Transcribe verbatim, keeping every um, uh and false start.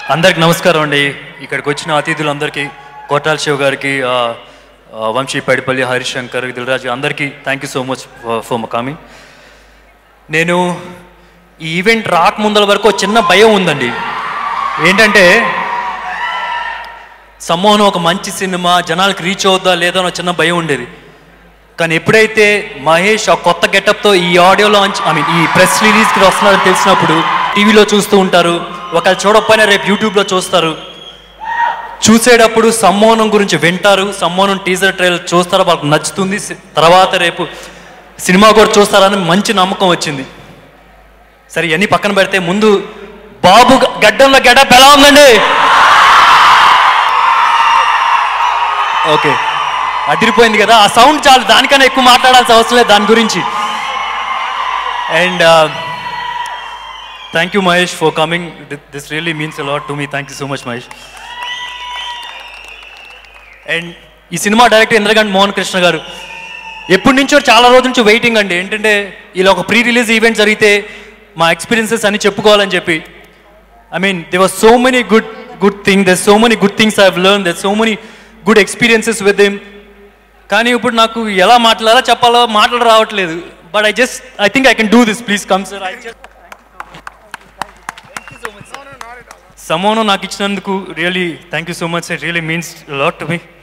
అందరికి నమస్కారం అండి. ఇక్కడికి వచ్చిన అతిథులందరికీ, కోటాల శివ గారికి, వంశీ పైడిపల్లి, హరీష్ శంకర్, దిల్రాజు అందరికీ thank you so much for coming. నేను ఈ ఈవెంట్ రాకముందల వరకు చిన్న భయం ఉందండి. ఏంటంటే సమ్మోహన్ ఒక మంచి సినిమా జనాలకు రీచ్ అవుద్దా లేదా అని చిన్న భయం ఉండేది. కానీ ఎప్పుడైతే మహేష్ ఆ కొత్త గెటప్తో ఈ ఆడియో లాంచ్ ఐ మీన్ ఈ ప్రెస్ రిలీజ్కి వస్తున్నారని తెలిసినప్పుడు టీవీలో చూస్తూ ఉంటారు, ఒకవేళ చూడకపోయినా రేపు యూట్యూబ్లో చూస్తారు. చూసేటప్పుడు సమ్మోహనం గురించి వింటారు, సమ్మోహనం టీజర్ ట్రైలర్ చూస్తారో వాళ్ళకి నచ్చుతుంది, తర్వాత రేపు సినిమా కూడా చూస్తారని మంచి నమ్మకం వచ్చింది. సరే ఇవన్నీ పక్కన పెడితే ముందు బాబు గడ్డంలో గెటప్ ఎలా ఉందండి? ఓకే, అదిరిపోయింది కదా, ఆ సౌండ్ చాలు, దానికన్నా ఎక్కువ మాట్లాడాల్సిన అవసరం లేదు దాని గురించి. And thank you Mahesh for coming, this really means a lot to me. Thank you so much Mahesh. And ఈ సినిమా డైరెక్టర్ ఇంద్రగంటి మోహన్ కృష్ణ గారు ఎప్పటి నుంచో చాలా రోజుల నుంచి వెయిటింగ్ అండి. ఏంటంటే ఇలా ఒక ప్రీ రిలీజ్ ఈవెంట్ జరిగితే మా ఎక్స్పీరియన్సెస్ అన్ని చెప్పుకోవాలని చెప్పి. I mean they were so many good good thing there so many good things I have learn, there so many good experiences with him. కానీ ఇప్పుడు నాకు ఎలా మాట్లాడాలో చెప్పాలో మాటలు రావట్లేదు. But I just I think I can do this. Please come sir. I just Sammohanam నాకు ఇచ్చినందుకు really thank you so much. It really means lot to me.